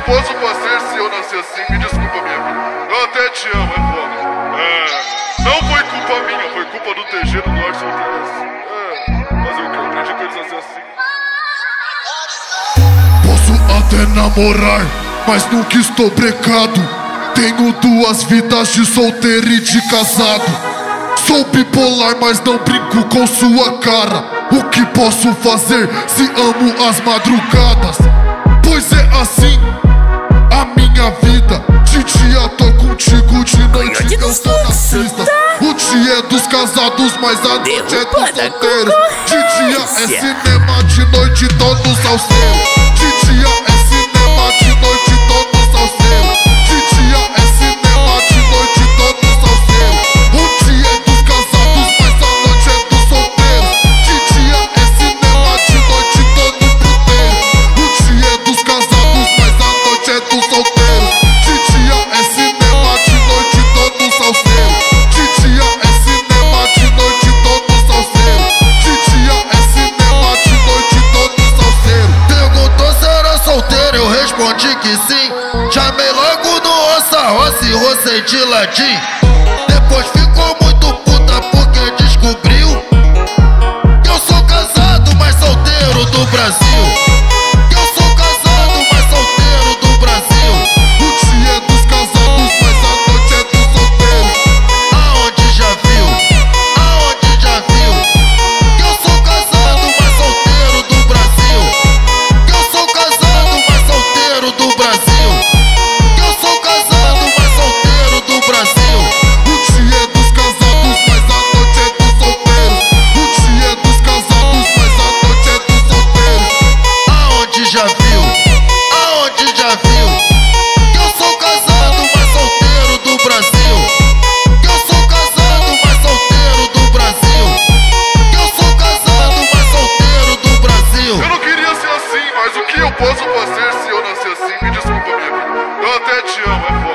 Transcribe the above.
posso fazer se eu nasci assim? Me desculpa, minha vida. Eu até te amo, é foda. Não foi culpa minha, foi culpa do TG do Norte Solteiras. Mas eu aprendi com eles a ser assim. Posso até namorar, mas nunca estou brecado. Tenho 2 vidas de solteiro e de casado. Sou bipolar, mas não brinco com sua cara. O que posso fazer se amo as madrugadas? Pois é assim a minha vida. De dia tô contigo, de noite eu tô na pista. O dia é dos casados, mas a noite é dos solteiros. De dia é cinema, de noite todos ao céu. De dia é cinema, de noite todos ao céu. De dia é cinema, de noite todos ao céu. O dia é dos casados, mas a noite é dos solteiros. De dia é cinema, de noite todos puteiros. O dia é dos casados, mas a noite é dos solteiros. De dia é cinema, de noite todos ao céu. De dia é cinema, de noite todos ao céu. De dia é cinema, de noite todos ao céu. Perguntou se era solteiro, eu respondi que sim. Chamei logo no roça-roça e rocei de latim. Depois ficou muito puta porque descobriu que eu sou casado, mas solteiro do Brasil. Que eu sou casado, mas solteiro do Brasil. O dia é dos casados, mas a noite é dos solteiros. Aonde já viu? Aonde já viu? Que eu sou casado, mas solteiro do Brasil. Que eu sou casado, mas solteiro do Brasil. Que eu sou casado, mas solteiro do Brasil. O dia é dos casados, mas a noite é dos solteiros. O dia é dos casados, mas a noite é dos solteiros. Aonde já viu? Aonde já viu? Que eu sou casado, mas solteiro do Brasil. Que eu sou casado, mas solteiro do Brasil. Que eu sou casado, mas solteiro do Brasil. Eu não queria ser assim, mas o que eu posso fazer se eu nasci assim? Me desculpa, minha vida. Eu até te amo, é foda.